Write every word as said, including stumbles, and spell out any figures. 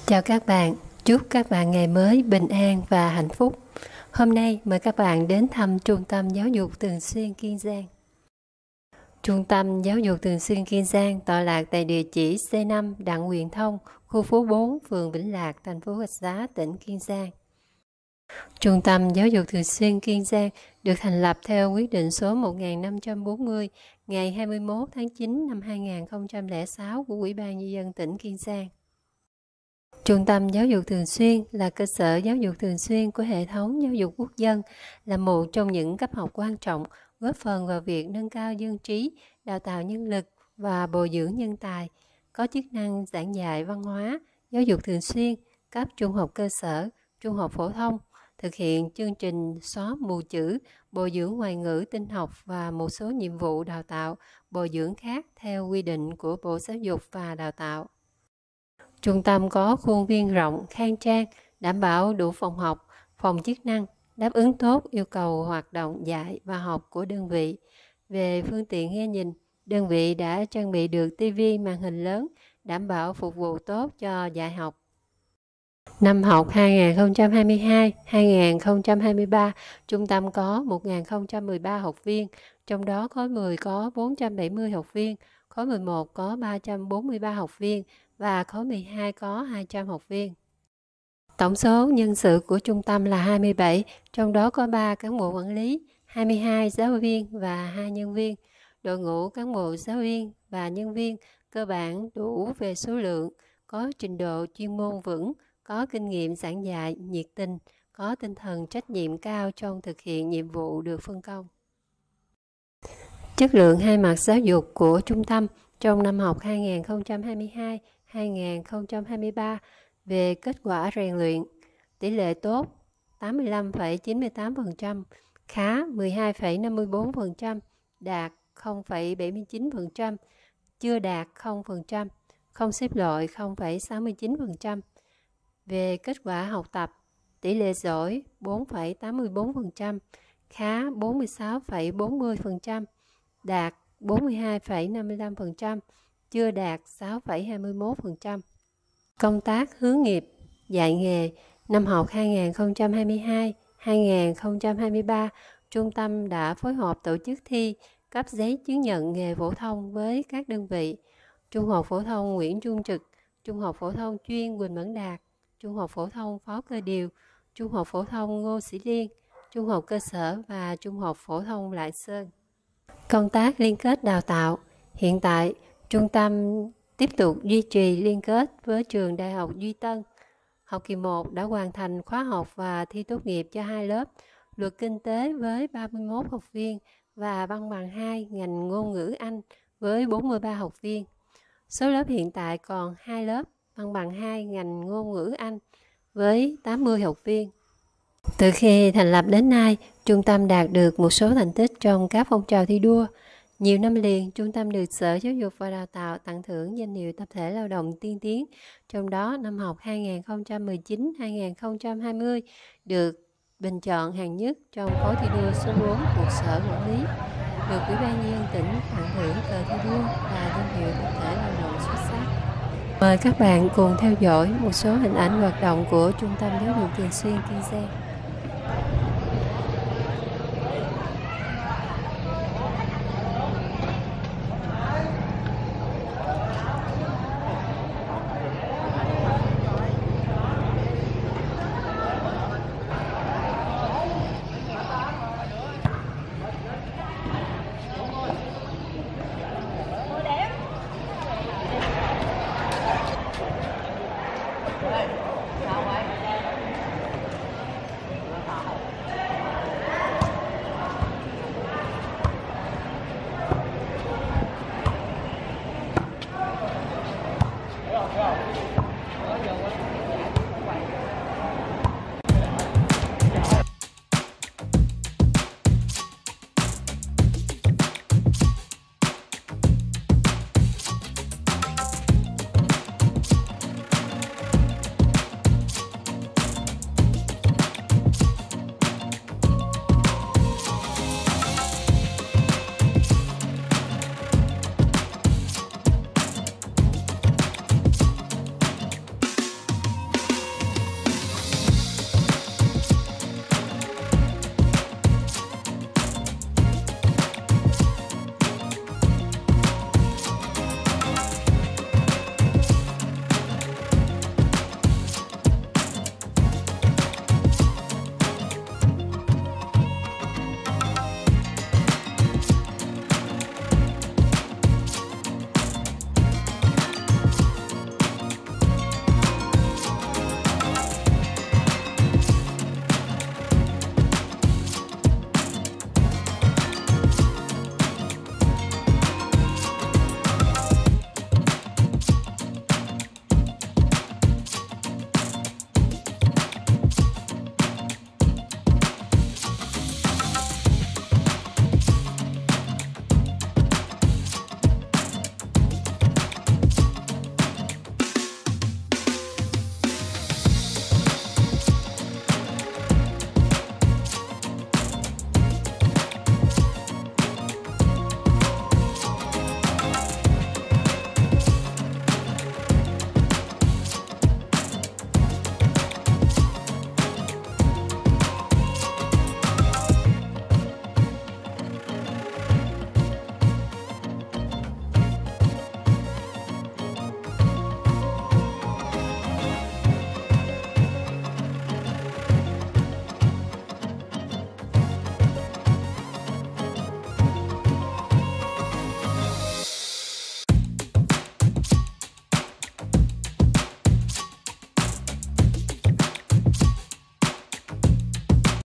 Chào các bạn, chúc các bạn ngày mới bình an và hạnh phúc. Hôm nay mời các bạn đến thăm Trung tâm Giáo dục Thường xuyên Kiên Giang. Trung tâm Giáo dục Thường xuyên Kiên Giang tọa lạc tại địa chỉ C năm Đặng Huyền Thông, khu phố bốn, phường Vĩnh Lạc, thành phố Rạch Giá, tỉnh Kiên Giang. Trung tâm Giáo dục Thường xuyên Kiên Giang được thành lập theo quyết định số một nghìn năm trăm bốn mươi ngày hai mươi mốt tháng chín năm hai nghìn không trăm lẻ sáu của Ủy ban Nhân dân tỉnh Kiên Giang. Trung tâm Giáo dục Thường xuyên là cơ sở giáo dục thường xuyên của hệ thống giáo dục quốc dân, là một trong những cấp học quan trọng, góp phần vào việc nâng cao dân trí, đào tạo nhân lực và bồi dưỡng nhân tài, có chức năng giảng dạy văn hóa, giáo dục thường xuyên, cấp trung học cơ sở, trung học phổ thông, thực hiện chương trình xóa mù chữ, bồi dưỡng ngoại ngữ tin học và một số nhiệm vụ đào tạo, bồi dưỡng khác theo quy định của Bộ Giáo dục và Đào tạo. Trung tâm có khuôn viên rộng, khang trang, đảm bảo đủ phòng học, phòng chức năng, đáp ứng tốt yêu cầu hoạt động dạy và học của đơn vị. Về phương tiện nghe nhìn, đơn vị đã trang bị được ti vi màn hình lớn, đảm bảo phục vụ tốt cho dạy học. Năm học hai nghìn không trăm hai mươi hai hai nghìn không trăm hai mươi ba, trung tâm có một nghìn không trăm mười ba học viên, trong đó khối mười có bốn trăm bảy mươi học viên, khối mười một có ba trăm bốn mươi ba học viên và khối mười hai có hai trăm học viên. Tổng số nhân sự của trung tâm là hai mươi bảy, trong đó có ba cán bộ quản lý, hai mươi hai giáo viên và hai nhân viên. Đội ngũ cán bộ giáo viên và nhân viên cơ bản đủ về số lượng, có trình độ chuyên môn vững, có kinh nghiệm giảng dạy, nhiệt tình, có tinh thần trách nhiệm cao trong thực hiện nhiệm vụ được phân công. Chất lượng hai mặt giáo dục của trung tâm trong năm học hai nghìn không trăm hai mươi hai hai nghìn không trăm hai mươi ba về kết quả rèn luyện: tỷ lệ tốt tám mươi lăm phẩy chín mươi tám phần trăm, khá mười hai phẩy năm mươi tư phần trăm, đạt không phẩy bảy mươi chín phần trăm, chưa đạt không phần trăm, không xếp loại không phẩy sáu mươi chín phần trăm. Về kết quả học tập: tỷ lệ giỏi bốn phẩy tám mươi tư phần trăm, khá bốn mươi sáu phẩy bốn mươi phần trăm, đạt bốn mươi hai phẩy năm mươi lăm phần trăm, chưa đạt sáu phẩy hai mươi mốt phần trăm. Công tác hướng nghiệp dạy nghề năm học hai nghìn không trăm hai mươi hai hai nghìn không trăm hai mươi ba, trung tâm đã phối hợp tổ chức thi cấp giấy chứng nhận nghề phổ thông với các đơn vị: Trung học phổ thông Nguyễn Trung Trực, Trung học phổ thông chuyên Quỳnh Mẫn Đạt, Trung học phổ thông Phó Cơ Điều, Trung học phổ thông Ngô Sĩ Liên, Trung học cơ sở và Trung học phổ thông Lại Sơn. Công tác liên kết đào tạo: hiện tại, trung tâm tiếp tục duy trì liên kết với trường Đại học Duy Tân. Học kỳ một đã hoàn thành khóa học và thi tốt nghiệp cho hai lớp: Luật Kinh tế với ba mươi mốt học viên và Văn bằng hai ngành ngôn ngữ Anh với bốn mươi ba học viên. Số lớp hiện tại còn hai lớp Văn bằng hai ngành ngôn ngữ Anh với tám mươi học viên. Từ khi thành lập đến nay, trung tâm đạt được một số thành tích trong các phong trào thi đua. Nhiều năm liền, trung tâm được Sở Giáo dục và Đào tạo tặng thưởng danh hiệu tập thể lao động tiên tiến. Trong đó, năm học hai nghìn không trăm mười chín hai nghìn không trăm hai mươi được bình chọn hạng nhất trong khối thi đua số bốn của Sở Quản lý, được Ủy ban Nhân dân tỉnh tặng thưởng cờ thi đua và danh hiệu tập thể lao động xuất sắc. Mời các bạn cùng theo dõi một số hình ảnh hoạt động của Trung tâm Giáo dục Thường xuyên Kiên Giang. Go.